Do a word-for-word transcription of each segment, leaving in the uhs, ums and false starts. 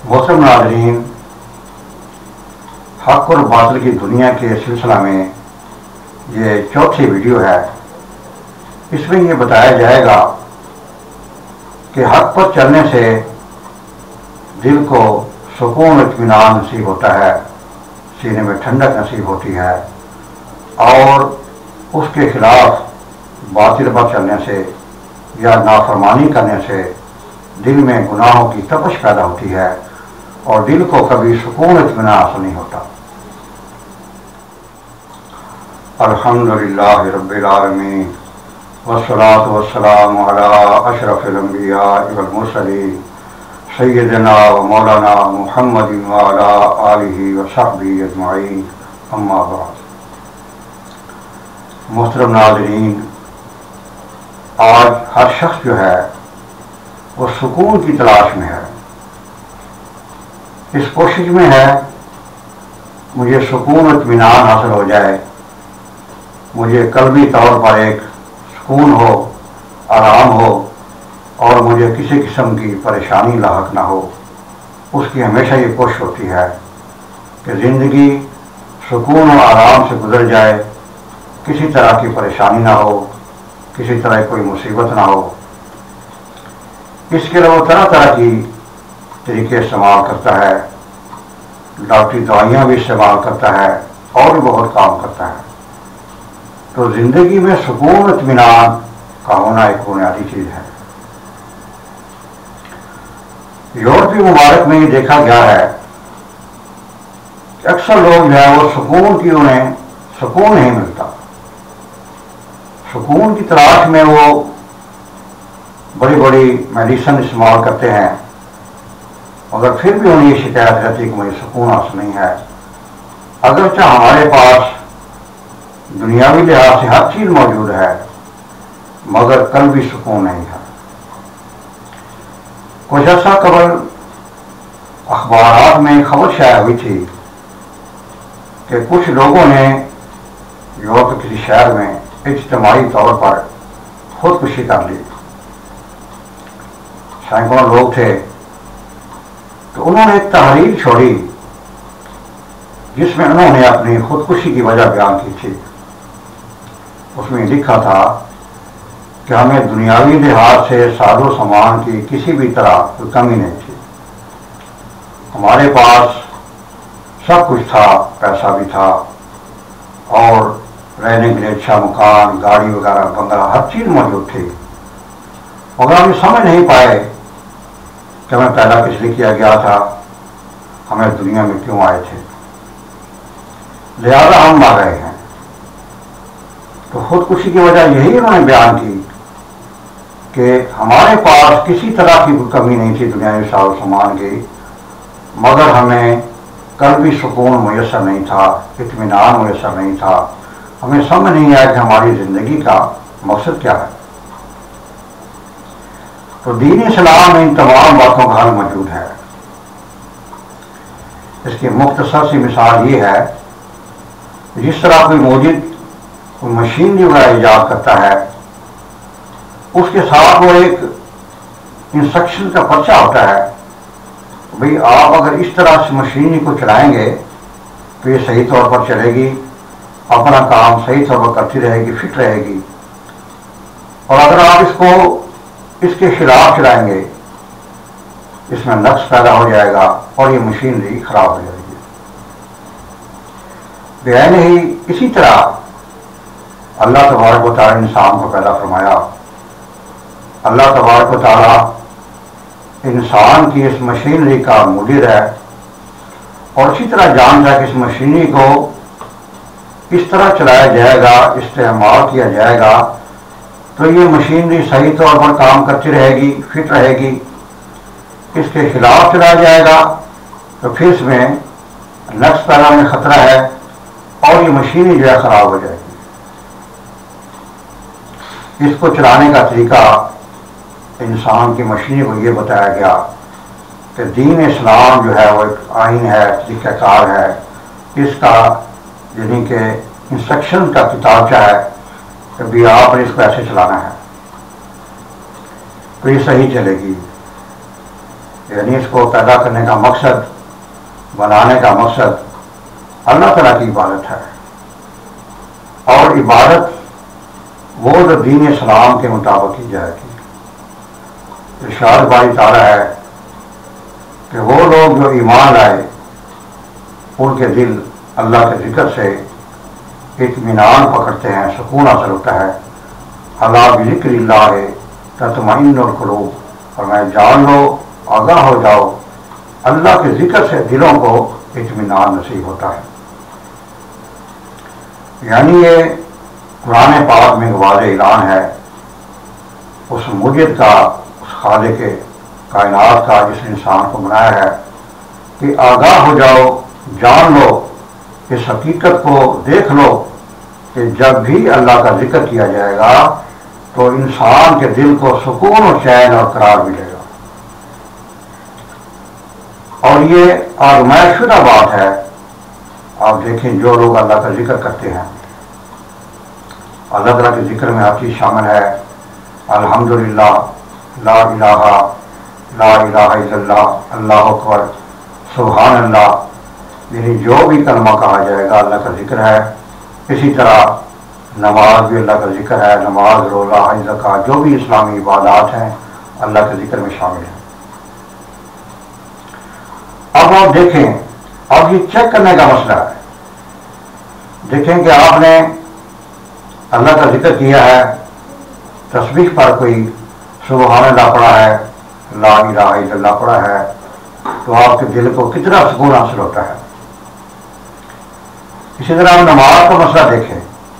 محترم ناظرین، حق اور باطل کی دنیا کے سلسلہ میں یہ چوتھی ویڈیو ہے۔ اس میں یہ بتایا جائے گا کہ حق پر چلنے سے دل کو سکون اطمینان نصیب ہوتا ہے، سینے میں ٹھنڈک نصیب ہوتی ہے، اور اس کے خلاف باطل پر چلنے سے یا نافرمانی کرنے سے دل میں گناہوں کی تپش پیدا ہوتی ہے اور دل کو کبھی سکون اطمینان حاصل نہیں ہوتا۔ الحمدللہ رب العالمین والصلاة والسلام علی اشرف الانبیاء والمرسلین سیدنا و مولانا محمد وعلی آلہ وصحبہ اجمعین، اما بعد۔ محترم ناظرین، آج ہر شخص جو ہے وہ سکون کی تلاش میں ہے، اس کوشش میں ہے مجھے سکون اطمینان حاصل ہو جائے، مجھے قلبی طور پر ایک سکون ہو، آرام ہو، اور مجھے کسی قسم کی پریشانی لاحق نہ ہو۔ اس کی ہمیشہ یہ کوشش ہوتی ہے کہ زندگی سکون و آرام سے گزر جائے، کسی طرح کی پریشانی نہ ہو، کسی طرح کوئی مصیبت نہ ہو۔ اس کے لیے وہ طرح طرح کی طریقے استعمال کرتا ہے، ڈاکٹری دوائیاں بھی استعمال کرتا ہے اور بھی بہت کام کرتا ہے۔ تو زندگی میں سکون اطمینان کا ہونا ایک بنیادی چیز ہے۔ یورپی ممالک میں یہ دیکھا گیا ہے کہ اکثر لوگ جو ہے وہ سکون کی انہیں سکون نہیں ملتا، سکون کی تلاش میں وہ بڑی بڑی میڈیسن استعمال کرتے ہیں، مگر پھر بھی انہیں یہ شکایت رہتی کہ مجھے سکون حاصل نہیں ہے۔ اگرچہ ہمارے پاس دنیاوی لحاظ سے ہر چیز موجود ہے، مگر قلبی سکون نہیں ہے۔ کچھ عرصہ قبل اخبارات میں خبر شائع ہوئی تھی کہ کچھ لوگوں نے یورپ کے کسی شہر میں اجتماعی طور پر خودکشی کر لی۔ سینکڑوں لوگ تھے، تو انہوں نے ایک تحریر چھوڑی جس میں انہوں نے اپنی خودکشی کی وجہ بیان کی تھی۔ اس میں لکھا تھا کہ ہمیں دنیاوی لحاظ سے ساز و سامان کی کسی بھی طرح کوئی کمی نہیں تھی، ہمارے پاس سب کچھ تھا، پیسہ بھی تھا، اور رہنے کے لیے اچھا مکان، گاڑی وغیرہ، بنگلہ، ہر چیز موجود تھی، مگر ہم یہ سمجھ نہیں پائے کہ ہمیں پیدا کس لیے کیا گیا تھا، ہمیں دنیا میں کیوں آئے تھے، لہذا ہم آ گئے ہیں۔ تو خودکشی کی وجہ یہی انہوں نے بیان کی کہ ہمارے پاس کسی طرح کی کوئی کمی نہیں تھی دنیاوی ساز و سامان کی، مگر ہمیں قلبی سکون میسر نہیں تھا، اطمینان میسر نہیں تھا، ہمیں سمجھ نہیں آیا کہ ہماری زندگی کا مقصد کیا ہے۔ تو دین اسلام میں ان تمام باتوں کا حل موجود ہے۔ اس کی مختصر سی مثال یہ ہے، جس طرح کوئی موجود کوئی مشینری وغیرہ ایجاد کرتا ہے، اس کے ساتھ وہ ایک انسٹرکشن کا پرچہ ہوتا ہے، بھئی آپ اگر اس طرح سے مشینری کو چلائیں گے تو یہ صحیح طور پر چلے گی، اپنا کام صحیح طور پر کرتی رہے گی، فٹ رہے گی، اور اگر آپ اس کو اس کے خلاف چلائیں گے، اس میں نقص پیدا ہو جائے گا اور یہ مشینری خراب ہو جائے گی۔ بہن ہی اسی طرح اللہ تبارک و تعالیٰ نے انسان کو پیدا فرمایا۔ اللہ تبارک و تعالیٰ انسان کی اس مشینری کا مدیر ہے، اور اسی طرح جانتا ہے کہ اس مشینری کو اس طرح چلایا جائے گا، استعمال کیا جائے گا تو یہ مشینری صحیح طور پر کام کرتی رہے گی، فٹ رہے گی۔ اس کے خلاف چلایا جائے گا تو پھر اس میں نقص پیدا ہونے کا خطرہ ہے اور یہ مشینری جو ہے خراب ہو جائے گی۔ اس کو چلانے کا طریقہ انسان کی مشینری کو یہ بتایا گیا کہ دین اسلام جو ہے وہ ایک آئین ہے، طریقہ کار ہے، اس کا یعنی کہ انسٹرکشن کا کتابچہ ہے کہ بھی آپ نے اس کو ایسے چلانا ہے تو یہ صحیح چلے گی۔ یعنی اس کو پیدا کرنے کا مقصد، بنانے کا مقصد اللہ تعالیٰ کی عبادت ہے، اور عبادت وہ جو دین اسلام کے مطابق کی جائے گی۔ ارشاد باری تعالیٰ ہے کہ وہ لوگ جو ایمان لائے ان کے دل اللہ کے ذکر سے اطمینان پکڑتے ہیں، سکون حاصل ہوتا ہے۔ اللہ بذکر اللہ تطمئن القلوب، اور میں جان لو، آگاہ ہو جاؤ، اللہ کے ذکر سے دلوں کو اطمینان نصیب ہوتا ہے۔ یعنی یہ قرآن پاک میں واضح اعلان ہے اس مجد کا، اس خالق کائنات کا جس نے انسان کو بنایا ہے، کہ آگاہ ہو جاؤ، جان لو، اس حقیقت کو دیکھ لو کہ جب بھی اللہ کا ذکر کیا جائے گا تو انسان کے دل کو سکون و چین اور قرار ملے گا۔ اور یہ آزمائش شدہ بات ہے۔ آپ دیکھیں جو لوگ اللہ کا ذکر کرتے ہیں، اللہ تعالیٰ کے ذکر میں ہر چیز شامل ہے، الحمدللہ، لا الہ لا الہ الا اللہ، اللہ اکبر، سبحان اللہ، یعنی جو بھی کلمہ کہا جائے گا اللہ کا ذکر ہے۔ اسی طرح نماز بھی اللہ کا ذکر ہے، نماز، روزہ، حج، زکوٰۃ، جو بھی اسلامی عبادات ہیں اللہ کے ذکر میں شامل ہیں۔ اب آپ دیکھیں، اب یہ چیک کرنے کا مسئلہ ہے۔ دیکھیں کہ آپ نے اللہ کا ذکر کیا ہے، تسبیح پر کوئی سبحان اللہ پڑھا ہے، لا الہ الا اللہ پڑھا ہے، تو آپ کے دل کو کتنا سکون حاصل ہوتا ہے۔ اسی طرح ہم نماز کا مسئلہ دیکھیں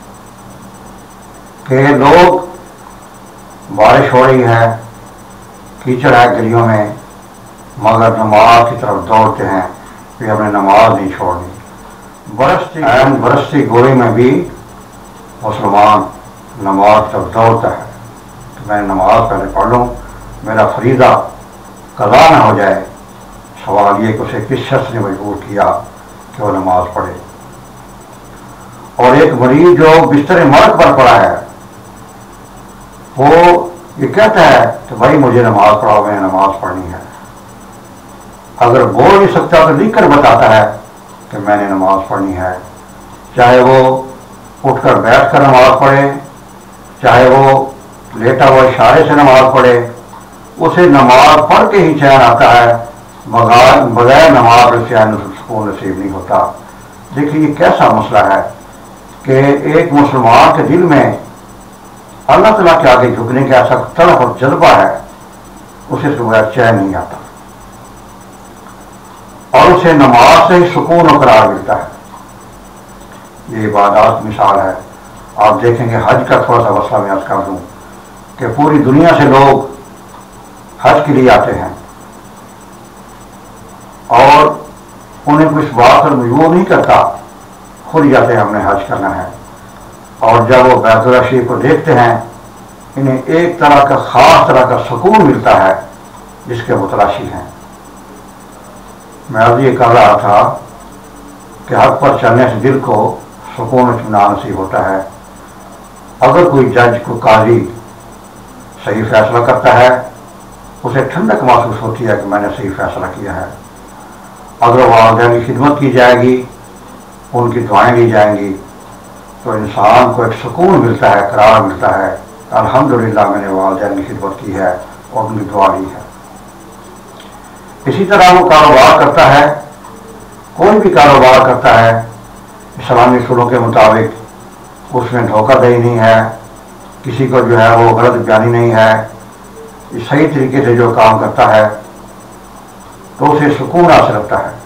کہ لوگ، بارش ہو رہی ہے، کیچڑ ہے گلیوں میں، مگر نماز کی طرف دوڑتے ہیں کہ ہم نے نماز نہیں چھوڑنی۔ برستی این برستی گوئی میں بھی مسلمان نماز کی طرف دوڑتا ہے کہ میں نماز پہلے پڑھ لوں، میرا فریضہ قضا نہ ہو جائے۔ سوال یہ کہ اسے کس شخص نے مجبور کیا کہ وہ نماز پڑھے۔ اور ایک مریض جو بستر مرگ پر پڑا ہے، وہ یہ کہتا ہے کہ بھائی مجھے نماز پڑھاؤ، میں نے نماز پڑھنی ہے۔ اگر بول نہیں سکتا تو لکھ کر بتاتا ہے کہ میں نے نماز پڑھنی ہے، چاہے وہ اٹھ کر بیٹھ کر نماز پڑھے، چاہے وہ لیٹا ہوا اشارے سے نماز پڑھے، اسے نماز پڑھ کے ہی چین آتا ہے، بغیر بغیر نماز سے چین سکون نصیب نہیں ہوتا۔ دیکھیے یہ کیسا مسئلہ ہے کہ ایک مسلمان کے دل میں اللہ تعالیٰ کے آگے جھکنے کا ایسا طلب اور جذبہ ہے، اسے اس کے بغیر چین نہیں آتا، اور اسے نماز سے ہی سکون و قرار ملتا ہے۔ یہ عبادات مثال ہے۔ آپ دیکھیں گے حج کا تھوڑا سا مسئلہ میں عرض کر دوں کہ پوری دنیا سے لوگ حج کے لیے آتے ہیں، اور انہیں کچھ بات پر مجبور نہیں کرتا، خود جاتے ہیں ہم نے حج کرنا ہے، اور جب وہ بیت اللہ شریف کو دیکھتے ہیں انہیں ایک طرح کا خاص طرح کا سکون ملتا ہے جس کے متلاشی ہیں۔ میں اب یہ کہہ رہا تھا کہ حق پر چلنے سے دل کو سکون اطمینان نصیب ہوتا ہے۔ اگر کوئی جج کو قاضی صحیح فیصلہ کرتا ہے اسے ٹھنڈک محسوس ہوتی ہے کہ میں نے صحیح فیصلہ کیا ہے۔ اگر والدین کی خدمت کی جائے گی، ان کی دعائیں لی جائیں گی، تو انسان کو ایک سکون ملتا ہے، قرار ملتا ہے، الحمدللہ میں نے والدین کی خدمت کی ہے اور ان کی دعا لی ہے۔ اسی طرح وہ کاروبار کرتا ہے، کوئی بھی کاروبار کرتا ہے اسلامی اصولوں کے مطابق، اس میں دھوکہ دہی نہیں ہے، کسی کو جو ہے وہ غلط بیانی نہیں ہے، صحیح طریقے سے جو کام کرتا ہے تو اسے سکون حاصل ہوتا ہے۔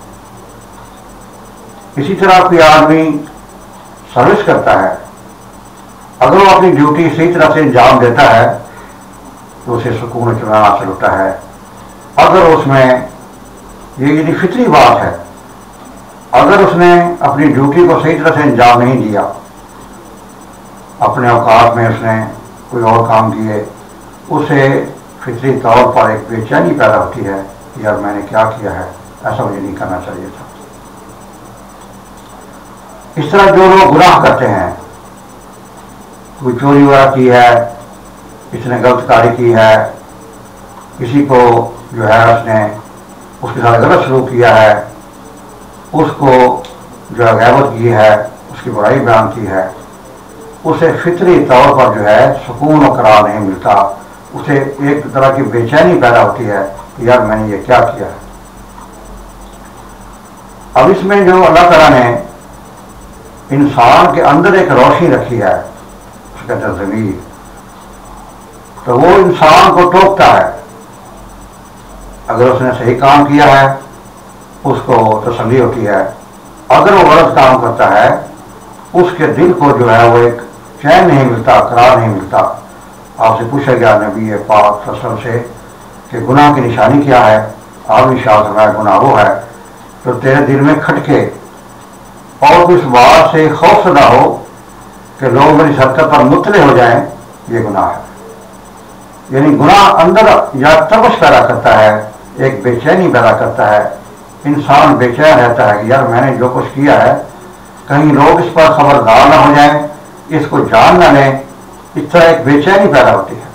اسی طرح کوئی آدمی سروس کرتا ہے، اگر وہ اپنی ڈیوٹی صحیح طرح سے انجام دیتا ہے تو اسے سکون اطمینان حاصل ہوتا ہے۔ اگر اس میں یہ یعنی فطری بات ہے، اگر اس نے اپنی ڈیوٹی کو صحیح طرح سے انجام نہیں دیا، اپنے اوقات میں اس نے کوئی اور کام کیے، اسے فطری طور پر ایک بے چینی پیدا ہوتی ہے، یار میں نے کیا کیا ہے، ایسا مجھے نہیں کرنا چاہیے تھا۔ اس طرح جو لوگ گناہ کرتے ہیں، کوئی چوری وغیرہ کی ہے، کسی نے غلط کاری کی ہے، کسی کو جو ہے اس نے اس کے ساتھ غلط سلوک کیا ہے، اس کو جو ہے غیبت کی ہے، اس کی برائی بیان کی ہے، اسے فطری طور پر جو ہے سکون و قرار نہیں ملتا، اسے ایک طرح کی بے چینی پیدا ہوتی ہے کہ یار میں نے یہ کیا کیا ہے۔ اب اس میں جو اللہ تعالیٰ نے انسان کے اندر ایک روشنی رکھی ہے، اس کا ضمیر، تو وہ انسان کو ٹوکتا ہے۔ اگر اس نے صحیح کام کیا ہے اس کو تسلی ہوتی ہے، اگر وہ غلط کام کرتا ہے اس کے دل کو جو ہے وہ ایک چین نہیں ملتا، قرار نہیں ملتا۔ آپ سے پوچھا گیا نبی پاک صلی اللہ علیہ وسلم سے کہ گناہ کی نشانی کیا ہے؟ آپ نے ارشاد فرمایا گناہ وہ ہے جو تیرے دل میں کھٹکے اور اس بات سے خوف زدہ ہو کہ لوگ میری حرکت پر مطلع ہو جائیں، یہ گناہ ہے۔ یعنی گناہ اندر یا تپش پیدا کرتا ہے، ایک بے چینی پیدا کرتا ہے، انسان بے چین رہتا ہے کہ یار میں نے جو کچھ کیا ہے کہیں لوگ اس پر خبردار نہ ہو جائیں، اس کو جان نہ لیں، اس طرح ایک بے چینی پیدا ہوتی ہے۔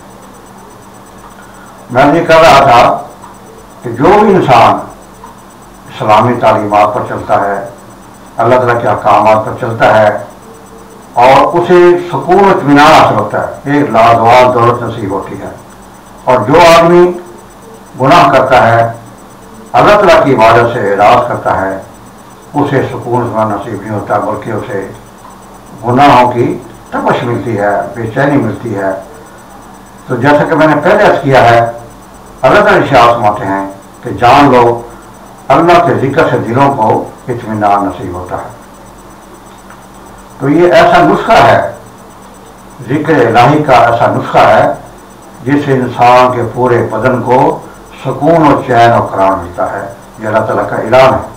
میں یہ کہہ رہا تھا کہ جو بھی انسان اسلامی تعلیمات پر چلتا ہے، اللہ تعالیٰ کے احکامات پر چلتا ہے اور اسے سکون و اطمینان حاصل ہوتا ہے، ایک لازوال دولت نصیب ہوتی ہے۔ اور جو آدمی گناہ کرتا ہے، اللہ تعالیٰ کی عبادت سے اعراض کرتا ہے، اسے سکون نصیب نہیں ہوتا، بلکہ اسے گناہوں کی تپش ملتی ہے، بے چینی ملتی ہے۔ تو جیسا کہ میں نے پہلے عرض کیا ہے، اللہ تعالیٰ ارشاد فرماتے ہیں کہ جان لو اللہ کے ذکر سے دلوں کو اطمینان نصیب ہوتا ہے۔ تو یہ ایسا نسخہ ہے، ذکر الہی کا ایسا نسخہ ہے جس سے انسان کے پورے بدن کو سکون و چین و قرار ملتا ہے۔ یہ اللہ تعالیٰ کا اعلان ہے۔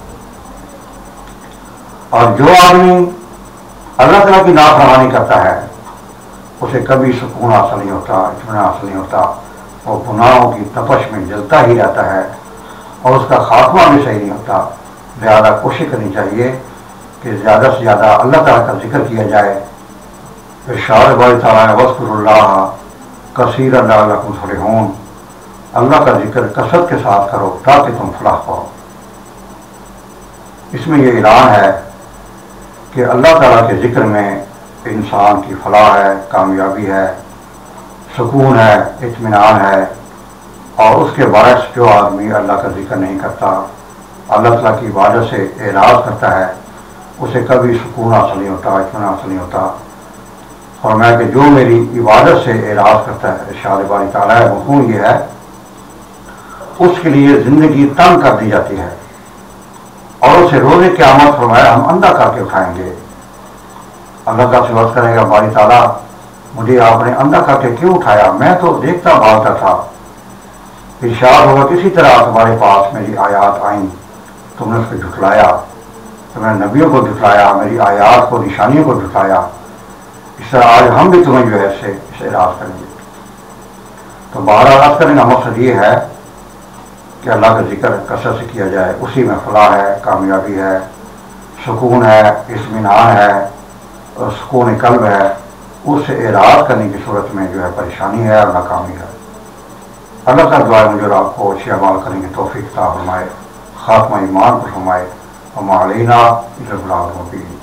اور جو آدمی اللہ تعالیٰ کی نافرمانی کرتا ہے اسے کبھی سکون حاصل نہیں ہوتا، اطمینان حاصل نہیں ہوتا، وہ گناہوں کی تپش میں جلتا ہی رہتا ہے اور اس کا خاتمہ بھی صحیح نہیں ہوتا۔ زیادہ کوشش کرنی چاہیے کہ زیادہ سے زیادہ اللہ تعالیٰ کا ذکر کیا جائے۔ ارشاد باری تعالیٰ وذکروا اللہ کثیرا لعلکم تفلحون، اللہ کا ذکر کثرت کے ساتھ کرو تاکہ تم فلاح پاؤ۔ اس میں یہ اعلان ہے کہ اللہ تعالیٰ کے ذکر میں انسان کی فلاح ہے، کامیابی ہے، سکون ہے، اطمینان ہے۔ اور اس کے باعث جو آدمی اللہ کا ذکر نہیں کرتا، اللہ تعالیٰ کی عبادت سے اعراض کرتا ہے، اسے کبھی سکون حاصل نہیں ہوتا، اطمینان حاصل نہیں ہوتا۔ اور میں کہ جو میری عبادت سے اعراض کرتا ہے، ارشاد باری تعالیٰ ہے مفہوم یہ ہے، اس کے لیے زندگی تنگ کر دی جاتی ہے اور اسے روز قیامت فرمایا ہم اندھا کر کے اٹھائیں گے۔ اللہ کا سوال کرے گا باری تعالیٰ مجھے آپ نے اندھا کر کے کیوں اٹھایا؟ میں تو دیکھتا بھالتا تھا۔ ارشاد ہوگا کسی طرح تمہارے پاس میری آیات آئیں، تم نے اس کو جھٹلایا، تم نے نبیوں کو جھٹلایا، میری آیات کو، نشانیوں کو جھٹلایا۔ اس طرح آج ہم بھی تمہیں جو ہے اس سے اس اعراض کریں گے۔ تو بہرحال عرض کرنے کا مقصد یہ ہے کہ اللہ کا ذکر کثرت سے کیا جائے، اسی میں فلاح ہے، کامیابی ہے، سکون ہے، اطمینان ہے، اور سکون قلب ہے۔ اس سے اعراض کرنے کی صورت میں جو ہے پریشانی ہے اور ناکامی ہے۔ اللہ کا دعا مجھے اور آپ کو اچھے اعمال کرنے کی توفیق عطا فرمائے، خاتمہ ایمان پر فرمائے۔ وما علینا الا البلاغ المبین۔